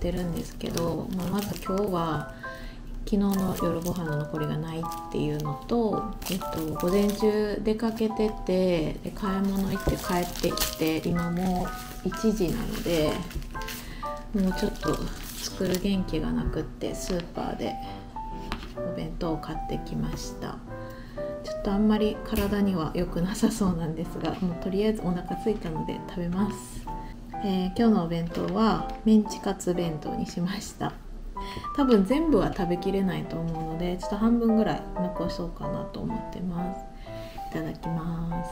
てるんですけど、まず今日は昨日の夜ご飯の残りがないっていうのと、午前中出かけてて、で買い物行って帰ってきて、今もう1時なので、もうちょっと作る元気がなくって、スーパーでお弁当を買ってきました。ちょっとあんまり体には良くなさそうなんですが、もうとりあえずお腹空いたので食べます。今日のお弁当はメンチカツ弁当にしました。多分全部は食べきれないと思うので、ちょっと半分ぐらい残そうかなと思ってます。いただきます。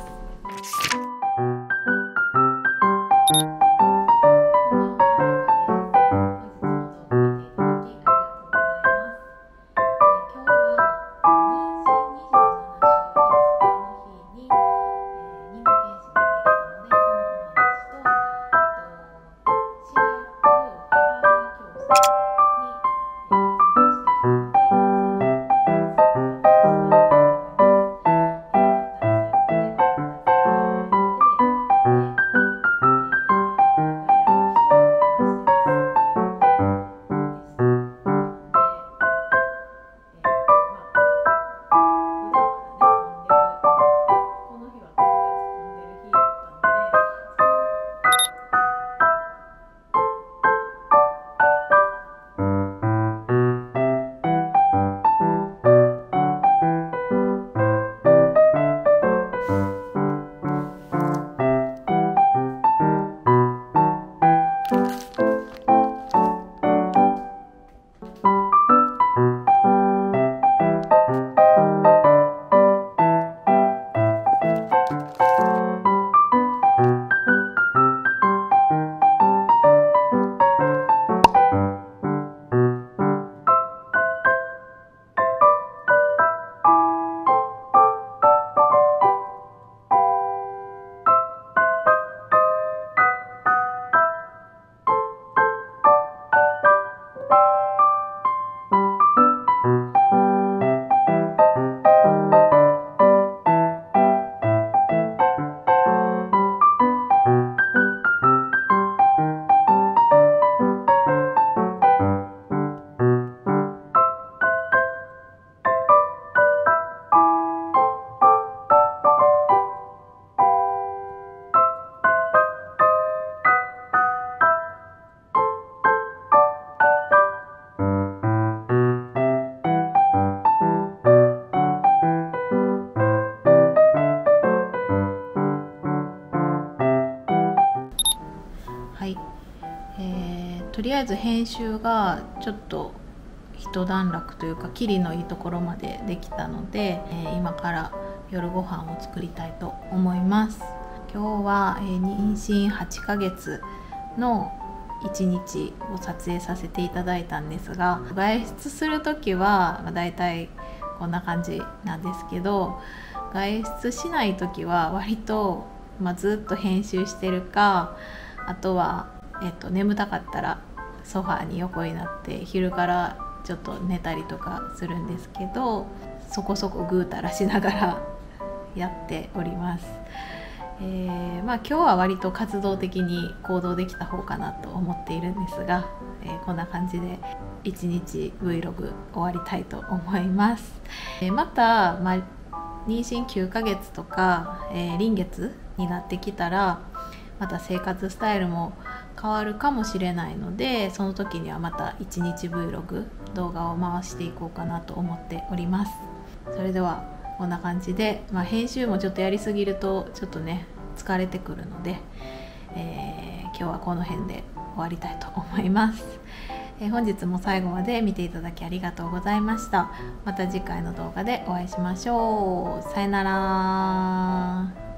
はい、とりあえず編集がちょっと一段落というか、キリのいいところまでできたので、今から夜ご飯を作りたいと思います。今日は、妊娠8ヶ月の1日を撮影させていただいたんですが、外出する時はだいたいこんな感じなんですけど、外出しない時は割と、ずっと編集してるか、あとは、眠たかったらソファーに横になって昼からちょっと寝たりとかするんですけど、そこそこぐうたらしながらやっております。今日は割と活動的に行動できた方かなと思っているんですが、こんな感じで1日 Vlog 終わりたいと思います。また、妊娠9ヶ月とか、臨月になってきたらまた生活スタイルも変わるかもしれないので、その時にはまた1日 Vlog 動画を回していこうかなと思っております。それではこんな感じで、編集もちょっとやりすぎるとちょっとね疲れてくるので、今日はこの辺で終わりたいと思います。本日も最後まで見ていただきありがとうございました。また次回の動画でお会いしましょう。さよなら。